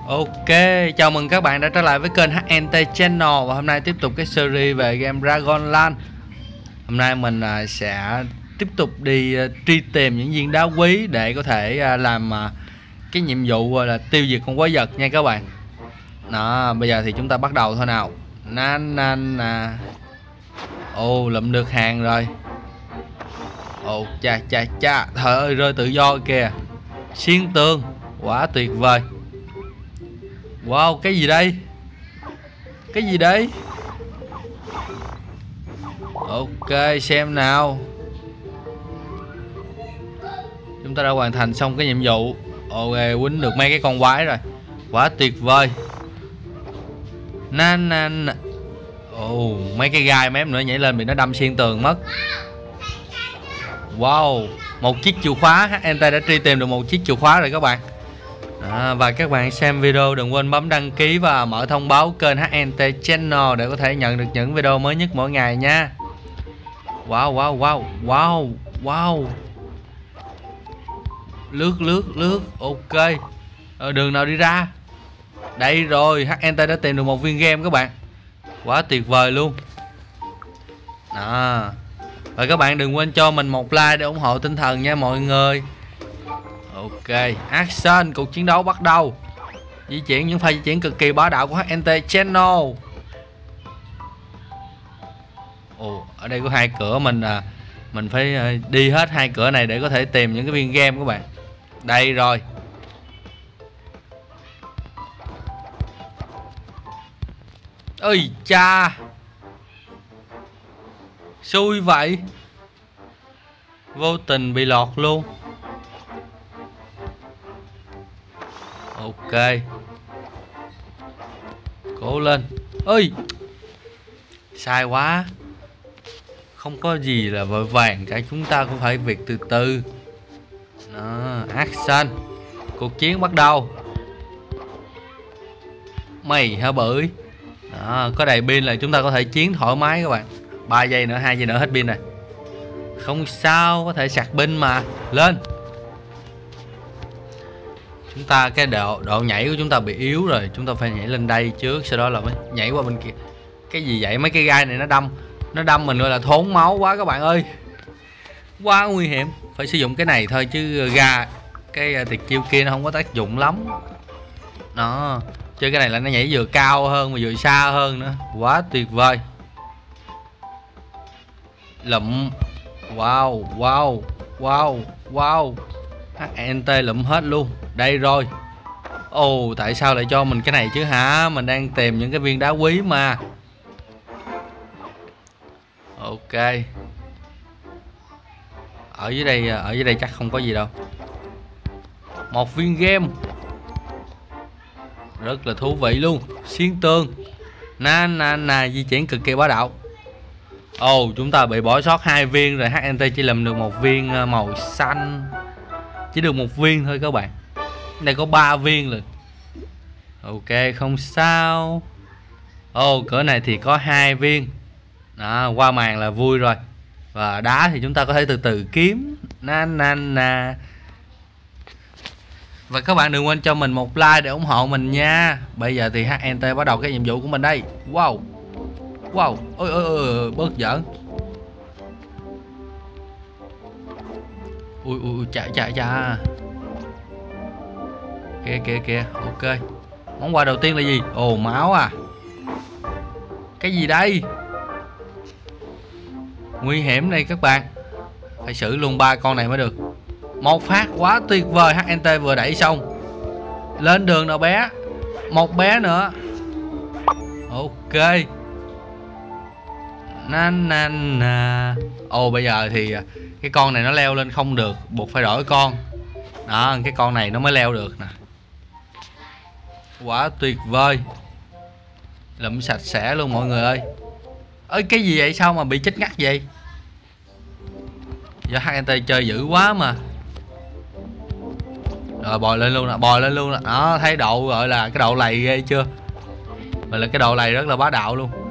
Ok, chào mừng các bạn đã trở lại với kênh HNT Channel. Và hôm nay tiếp tục cái series về game Dragonlance. Hôm nay mình sẽ tiếp tục đi truy tìm những viên đá quý để có thể làm cái nhiệm vụ là tiêu diệt con quái vật nha các bạn. Đó, bây giờ thì chúng ta bắt đầu thôi nào. Ồ, lụm được hàng rồi. Ồ, cha, trời ơi, rơi tự do kìa. Xuyên tường, quá tuyệt vời. Wow, cái gì đây? Cái gì đấy? Ok, xem nào. Chúng ta đã hoàn thành xong cái nhiệm vụ. Ok, quýnh được mấy cái con quái rồi. Quá tuyệt vời. Ồ, mấy cái gai mém nữa nhảy lên bị nó đâm xuyên tường mất. Wow, một chiếc chìa khóa. HNT đã truy tìm được một chiếc chìa khóa rồi các bạn. Và các bạn xem video đừng quên bấm đăng ký và mở thông báo kênh HNT Channel để có thể nhận được những video mới nhất mỗi ngày nha. Wow. Lướt. Ok. Đường nào đi ra? Đây rồi, HNT đã tìm được một viên game các bạn. Quá tuyệt vời luôn. Và các bạn đừng quên cho mình một like để ủng hộ tinh thần nha mọi người. Ok, action, cuộc chiến đấu bắt đầu. Di chuyển những pha di chuyển cực kỳ bá đạo của HNT Channel. Ồ, ở đây có hai cửa, mình phải đi hết hai cửa này để có thể tìm những cái viên game các bạn. Đây rồi. Ơi cha, xui vậy, vô tình bị lọt luôn. Ok, cố lên. Ơi, sai quá. Không có gì là vội vàng cả, chúng ta cũng phải việc từ từ. Đó, action, cuộc chiến bắt đầu. Mày hả bưởi. Đó, có đầy pin là chúng ta có thể chiến thoải mái các bạn. 3 giây nữa, 2 giây nữa hết pin này. Không sao, có thể sạc pin mà. Lên. Chúng ta cái độ nhảy của chúng ta bị yếu rồi, chúng ta phải nhảy lên đây trước, sau đó là mới nhảy qua bên kia. Cái gì vậy? Mấy cái gai này nó đâm mình gọi là thốn máu quá các bạn ơi. Quá nguy hiểm. Phải sử dụng cái này thôi chứ cái tuyệt chiêu kia nó không có tác dụng lắm. Đó, chơi cái này là nó nhảy vừa cao hơn mà vừa xa hơn nữa. Quá tuyệt vời. Lụm. Wow. HNT lụm hết luôn. Đây rồi. Ồ, tại sao lại cho mình cái này chứ hả? Mình đang tìm những cái viên đá quý mà. Ok. Ở dưới đây chắc không có gì đâu. Một viên game. Rất là thú vị luôn. Xuyên tường. Di chuyển cực kỳ bá đạo. Ồ, chúng ta bị bỏ sót 2 viên rồi. HNT chỉ làm được một viên màu xanh. Chỉ được một viên thôi các bạn. Đây có 3 viên rồi. Ok, không sao. Ồ, cửa này thì có 2 viên. Đó, qua màn là vui rồi. Và đá thì chúng ta có thể từ từ kiếm. Và các bạn đừng quên cho mình một like để ủng hộ mình nha. Bây giờ thì HNT bắt đầu cái nhiệm vụ của mình đây. Wow. Ôi, bớt giỡn. Ui, chà. Kìa. Ok. Món quà đầu tiên là gì? Ồ, máu à. Cái gì đây? Nguy hiểm này các bạn. Phải xử luôn 3 con này mới được. Một phát quá tuyệt vời. HNT vừa đẩy xong. Lên đường nào bé. Một bé nữa. Ok. Ồ, bây giờ thì cái con này nó leo lên không được, buộc phải đổi con. Đó, cái con này nó mới leo được nè. Quá tuyệt vời. Lụm sạch sẽ luôn mọi người ơi. Ơi, cái gì vậy? Sao mà bị chết ngắt vậy? Giờ HNT chơi dữ quá mà. Rồi bò lên luôn nè. Đó, thấy độ gọi là cái độ lầy ghê chưa? Vậy là cái độ lầy rất là bá đạo luôn.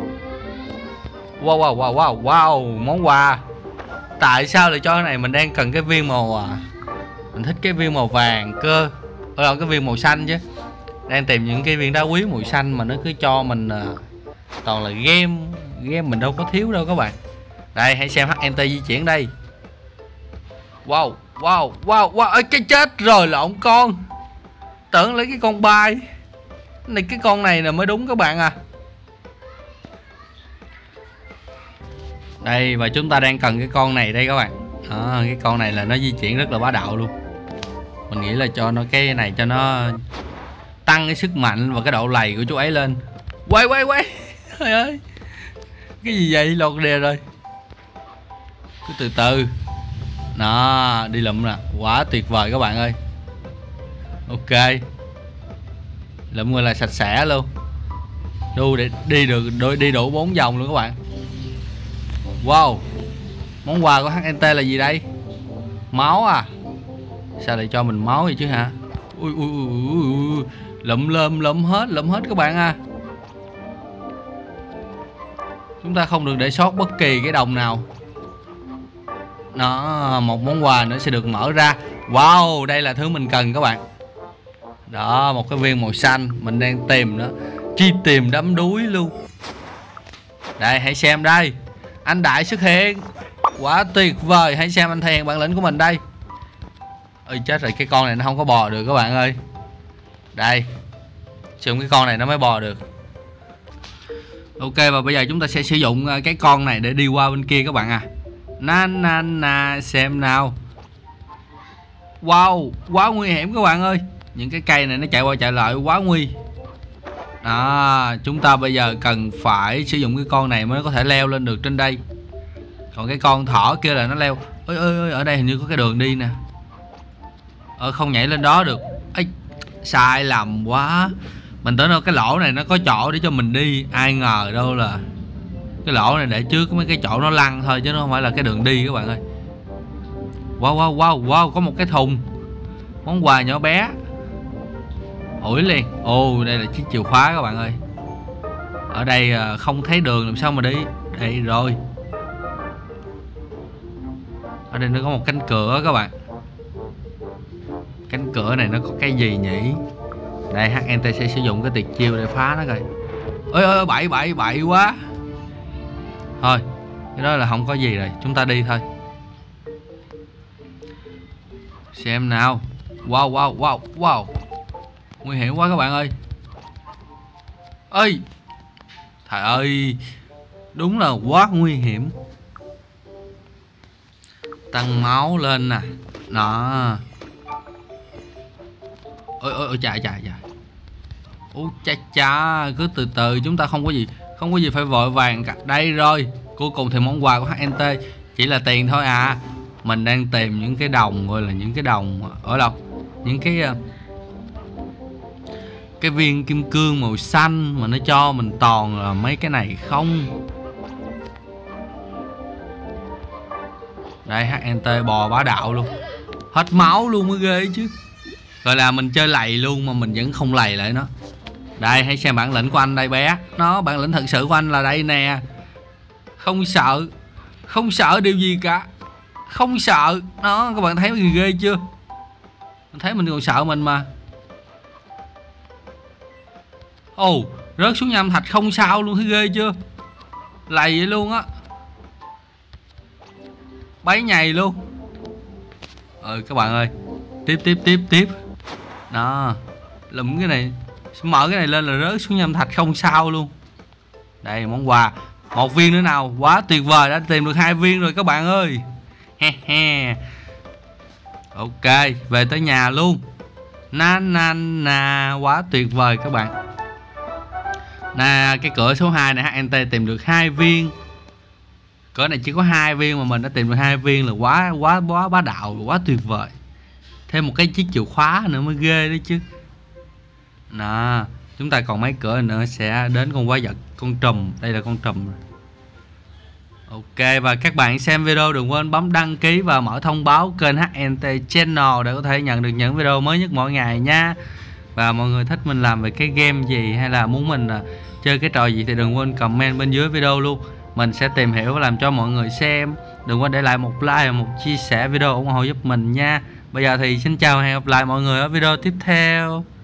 Wow, món quà. Tại sao lại cho cái này? Mình đang cần cái viên màu mình thích cái viên màu vàng cơ. Cái viên màu xanh chứ. Đang tìm những cái viên đá quý màu xanh mà nó cứ cho mình toàn là game mình đâu có thiếu đâu các bạn. Đây hãy xem HNT di chuyển đây. Wow wow wow wow. Ê, cái chết rồi, lộn con. Tưởng lấy cái con bay này, cái con này là mới đúng các bạn à. Đây, và chúng ta đang cần cái con này đây các bạn. Cái con này là nó di chuyển rất là bá đạo luôn. Mình nghĩ là cho nó cái này cho nó tăng cái sức mạnh và cái độ lầy của chú ấy lên. Quay trời ơi, cái gì vậy, lọt đè rồi. Cứ từ từ. Đó, đi lụm nè, quá tuyệt vời các bạn ơi. Ok, lụm gọi là sạch sẽ luôn. Để đi đủ 4 vòng luôn các bạn. Wow, món quà của HNT là gì đây? Máu à? Sao lại cho mình máu vậy chứ hả? Ui. Lụm hết các bạn à. Chúng ta không được để sót bất kỳ cái đồng nào. Đó, một món quà nữa sẽ được mở ra. Wow, đây là thứ mình cần các bạn. Đó, một cái viên màu xanh. Mình đang tìm đó, truy tìm đắm đuối luôn. Đây, hãy xem đây. Anh Đại xuất hiện. Quá tuyệt vời. Hãy xem anh thể hiện bản lĩnh của mình đây. Ôi chết rồi, cái con này nó không có bò được các bạn ơi. Đây, dùng cái con này nó mới bò được. Ok, và bây giờ chúng ta sẽ sử dụng cái con này để đi qua bên kia các bạn à. Na xem nào. Wow, quá nguy hiểm các bạn ơi. Những cái cây này nó chạy qua chạy lại quá nguy. Chúng ta bây giờ cần phải sử dụng cái con này mới có thể leo lên được trên đây. Còn cái con thỏ kia là nó leo. Ơi, ở đây hình như có cái đường đi nè. Không nhảy lên đó được. Ê, sai lầm quá. Mình tưởng đâu cái lỗ này nó có chỗ để cho mình đi. Ai ngờ đâu là cái lỗ này để trước mấy cái chỗ nó lăn thôi, chứ nó không phải là cái đường đi các bạn ơi. Wow, có một cái thùng. Món quà nhỏ bé. Ủi liền. Đây là chiếc chìa khóa các bạn ơi. Ở đây không thấy đường làm sao mà đi. Đây rồi. Ở đây nó có một cánh cửa các bạn. Cánh cửa này nó có cái gì nhỉ? Đây, HNT sẽ sử dụng cái tuyệt chiêu để phá nó coi. Ơi, bậy quá. Thôi, cái đó là không có gì rồi. Chúng ta đi thôi. Xem nào. Wow. Nguy hiểm quá các bạn ơi. Ơi, trời ơi, đúng là quá nguy hiểm. Tăng máu lên nè. Đó. Ôi chạy. Ôi cha, cứ từ từ, chúng ta không có gì phải vội vàng cả. Đây rồi, cuối cùng thì món quà của HNT chỉ là tiền thôi à. Mình đang tìm những cái đồng, gọi là những cái đồng ở đâu? Những cái viên kim cương màu xanh mà nó cho mình toàn là mấy cái này không. Đây, HNT bò bá đạo luôn. Hết máu luôn mới ghê chứ. Gọi là mình chơi lầy luôn mà mình vẫn không lầy lại nó. Đây, hãy xem bản lĩnh của anh đây bé. Bản lĩnh thật sự của anh là đây nè. Không sợ điều gì cả. Không sợ. Đó, các bạn thấy gì ghê chưa? Mình thấy mình còn sợ mình mà. Rớt xuống nham thạch không sao luôn, thấy ghê chưa? Lầy vậy luôn á. Bấy nhầy luôn. Các bạn ơi. Tiếp. Đó, lụm cái này, mở cái này lên là rớt xuống nham thạch không sao luôn. Đây, món quà. Một viên nữa nào. Quá tuyệt vời, đã tìm được 2 viên rồi các bạn ơi. Ok, về tới nhà luôn. Quá tuyệt vời các bạn. Cái cửa số 2 này HNT tìm được 2 viên. Cửa này chỉ có 2 viên mà mình đã tìm được 2 viên là quá bá đạo, quá tuyệt vời. Thêm một cái chiếc chìa khóa nữa mới ghê đấy chứ. Chúng ta còn mấy cửa nữa sẽ đến con quái vật, con trùm. Đây là con trùm. Ok, và các bạn xem video đừng quên bấm đăng ký và mở thông báo kênh HNT Channel để có thể nhận được những video mới nhất mỗi ngày nha. Và mọi người thích mình làm về cái game gì hay là muốn mình chơi cái trò gì thì đừng quên comment bên dưới video luôn. Mình sẽ tìm hiểu và làm cho mọi người xem. Đừng quên để lại một like và một chia sẻ video ủng hộ giúp mình nha. Bây giờ thì xin chào và hẹn gặp lại mọi người ở video tiếp theo.